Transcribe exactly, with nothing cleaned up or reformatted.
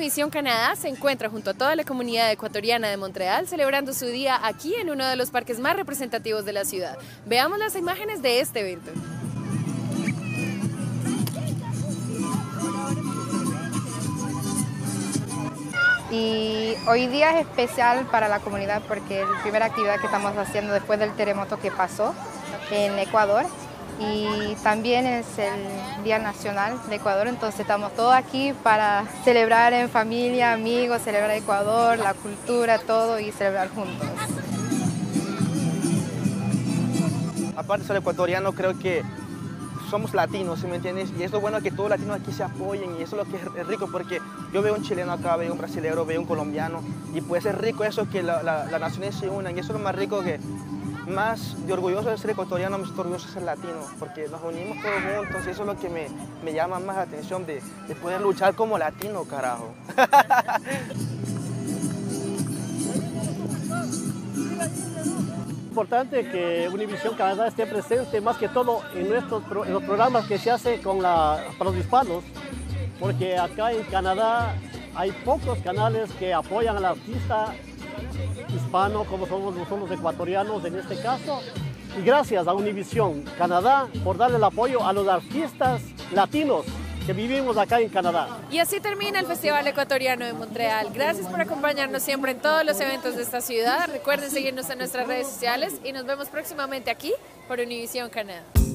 Univisión Canadá se encuentra junto a toda la comunidad ecuatoriana de Montreal celebrando su día aquí en uno de los parques más representativos de la ciudad. Veamos las imágenes de este evento. Y hoy día es especial para la comunidad porque es la primera actividad que estamos haciendo después del terremoto que pasó en Ecuador. Y también es el Día Nacional de Ecuador, entonces estamos todos aquí para celebrar en familia, amigos, celebrar Ecuador, la cultura, todo y celebrar juntos. Aparte de ser ecuatoriano, creo que somos latinos, ¿sí me entiendes? Y es lo bueno que todos los latinos aquí se apoyen y eso es lo que es rico porque yo veo un chileno acá, veo un brasileño, veo un colombiano y pues es rico eso que las la, la naciones se unan y eso es lo más rico que... Más de orgulloso de ser ecuatoriano, me estoy orgulloso de ser latino, porque nos unimos todos juntos y eso es lo que me, me llama más la atención de, de poder luchar como latino, carajo. Es importante que Univisión Canadá esté presente más que todo en, nuestros, en los programas que se hacen con la, para los hispanos, porque acá en Canadá hay pocos canales que apoyan al artista hispano como somos, somos los ecuatorianos en este caso, y gracias a Univisión Canadá por darle el apoyo a los artistas latinos que vivimos acá en Canadá. Y así termina el Festival Ecuatoriano de Montreal. Gracias por acompañarnos siempre en todos los eventos de esta ciudad. Recuerden seguirnos en nuestras redes sociales y nos vemos próximamente aquí por Univisión Canadá.